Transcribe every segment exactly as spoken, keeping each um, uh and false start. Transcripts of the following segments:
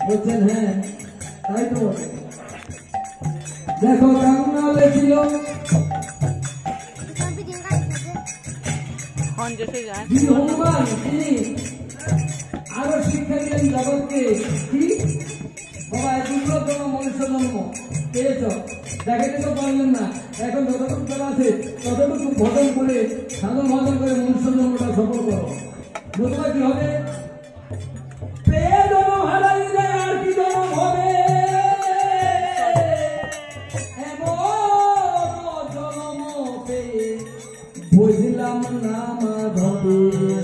বলছেন হ্যাঁ তাই তো বটে। দেখো কেমন হলে ছিল হনুমান, তিনি আরো শিক্ষা দিলেন জগৎকে কি বাবা দুর্লভতম মনুষ্য জন্ম পেয়েছ, দেখাতে তো পারলেন না, এখন যতটুকু করা আছে ততটুকু ভজন করে সাধন ভজন করে মনুষ্য জন্মটা সফল করো। বুঝবা কি হবে? পেয়ে জন্ম হারাইলে আর কি জন্ম হবে, এমন জন্ম পেয়ে বুঝলাম না মাধবে।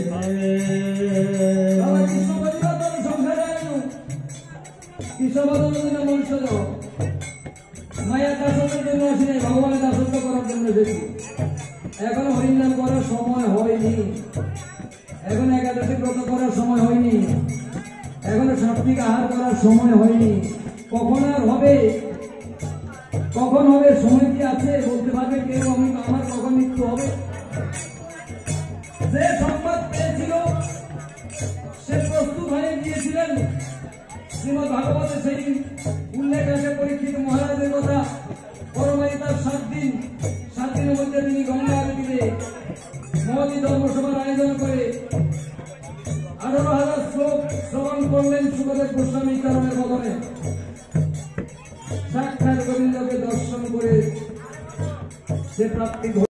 মায়ের দাসত্বের জন্য আসি নাই, ভগবানের দাসত্ব করার জন্য এসেছি। এখন হরিনাম করার সময় হয়নি, এখন একাদশী ব্রত করার সময় হয়নি, এখনো সাত্বিক আহার করার সময় হয়নি। কখন আর হবে, কখন হবে, সময় কি আছে বলতে পারবে কেউ? আমি আমার কখন মৃত্যু হবে? যে সংবাদ পেয়েছিল সে প্রস্তুত হয়ে গিয়েছিলেন। শ্রীমদ ভাগবতে সেই উল্লেখ আছে পরীক্ষিত মহারাজের কথা। পরমাই তার সাত দিন, সাত দিনের মধ্যে তিনি গঙ্গা আরতিতে মহতী ধর্মসভার আয়োজন করে আঠারো হাজার শ্লোক শ্রবণ করলেন সুখদেব গোস্বামী চরণের বদনে। সাক্ষাৎ গোবিন্দকে দর্শন করে সে প্রাপ্তি